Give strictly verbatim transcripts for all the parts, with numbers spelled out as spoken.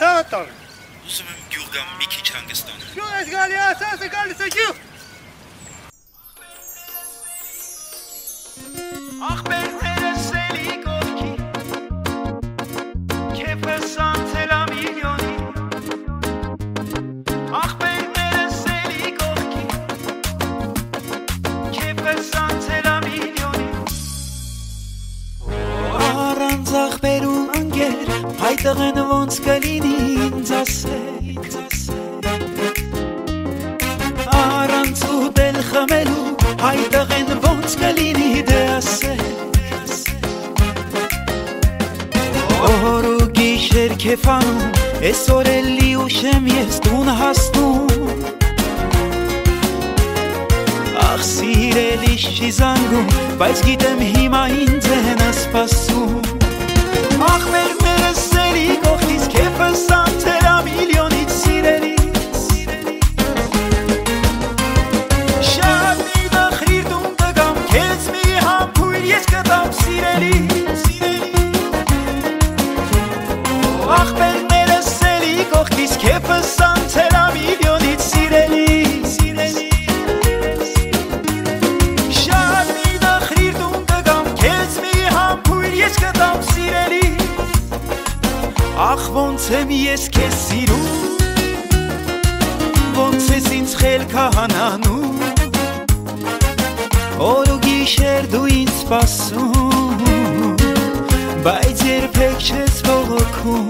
Sağtar. Uzun Gürgam Miki Çangistan. Yo ezgali asası kalırsa you. Ah ben tereseli gorki che pesante la milioni. Ah ben tereseli gorki che pesante la milioni. Aranzach beru anger haytaghen vons galini inzase Aranzu del khamelu haytaghen vons galini dease Oru gişer kefanu esorelli ushem yestun hastun Ach sireli shizangu բայց գիտեմ հիմա ինձ են ասպասում Ach մեր մերսելի կողքից քեֆս անցերա միլիոնից սիրելի Շատ մի դխրիր դուն կգամ քեզ մի համբույր ես կտամ սիրելի Ach մեր մերսելի կողքից քեֆս անցերա միլիոնից սիրելի Ach ոնց եմ ես քեզ սիրում Ոնց ես ինձ խելքը հանանում Օր ու գիշեր դու ինձ սպասում Բայց երբեք չես բողոքում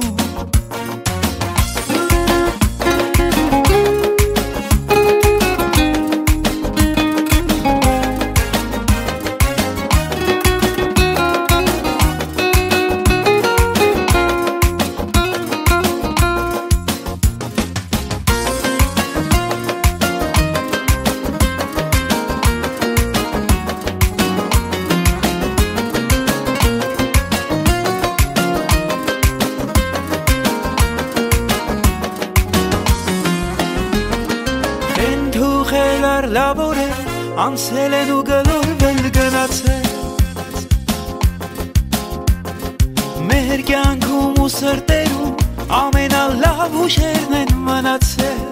լաբորե անցել են ու գլորվել գնացել Մեր կյանքում ու սրտերում ամենալավ ուշերն են մնացել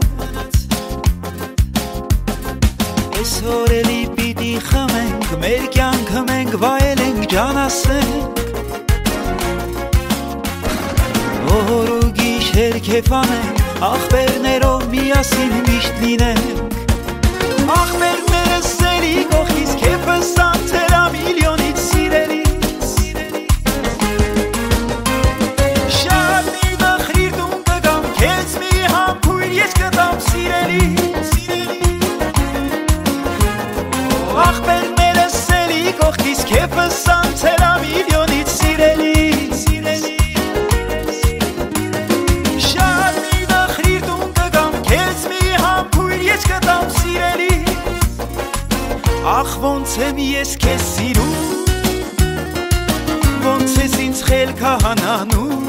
Այսօր էլի պիտի խմենք մեր կյանքը մենք վայելենք ջանասենք Օր ու գիշեր քեֆանենք ախպերներով միասին միշտ լինենք Ach մեր մերսելի կողքից քեֆս անցերա միլիոնից սիրելի Շատ մի դխրիր դուն կգամ քեզ մի համբույր ես կտամ սիրելի Ach մեր մերսելի կողքից քեֆս անցերա միլիոնից սիրելի Շատ մի դխրիր դուն կգամ քեզ մի համբույր ես կտամ սիրելի Ach ոնց եմ ես քեզ սիրում Ոնց ես ինձ խելքը հանանում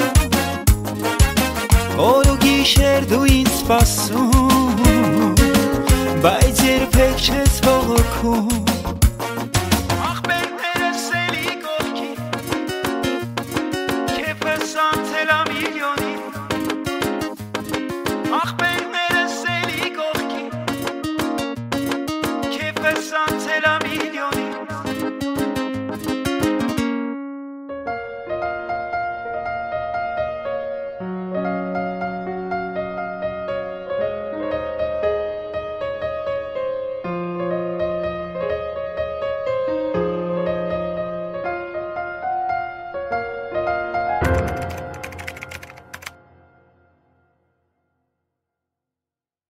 Օր ու գիշեր դու ինձ սպասում Բայց երբեք չես բողոքում Ach մեր մերսելի կողքի Քեֆս անցել ա միլիոնի Ach մեր մերսելի կողքի Քեֆս անցել ա միլիոնի